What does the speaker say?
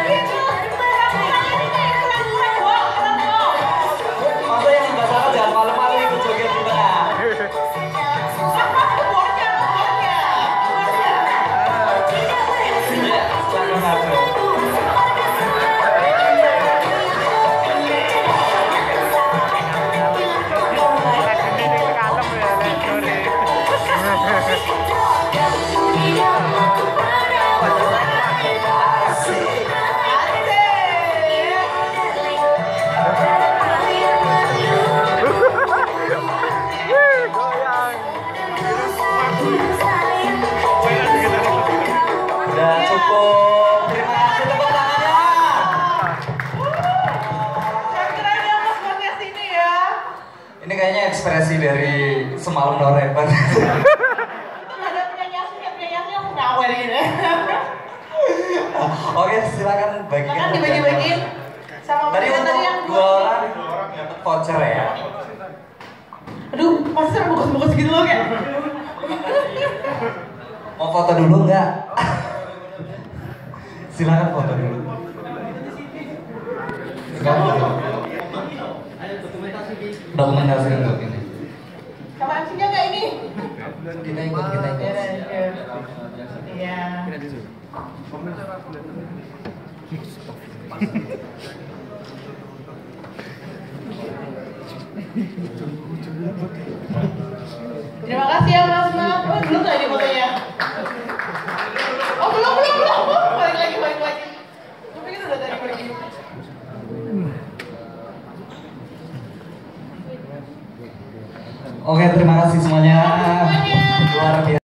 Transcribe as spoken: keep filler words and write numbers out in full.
Masa yang nggak salah jangan malu-malu ikut joget di tengah. Iya, silakan masuk. Udah cukup, terima kasih tepuk tangannya. Ini kayaknya ekspresi dari semalam noreban. Oke, silakan bagikan. Silakan dibagi-bagiin sama Tadi mereka untuk tadi yang dua orang dapat voucher ya. Aduh, masa bungkus-bungkus gitu loh kayak. Mau foto dulu nggak? Silakan foto dulu. Dokumentasi untuk ini. Sama M C-nya nggak ini? Kita ikut, kita ikut. Iya. Terima kasih ya Mas Mas. Oh, belum nggak ini fotonya? Oh belum belum belum. Balik lagi balik lagi. Gue pikir udah tadi pergi. Oke, terima kasih semuanya. Terima kasih semuanya. Luar biasa.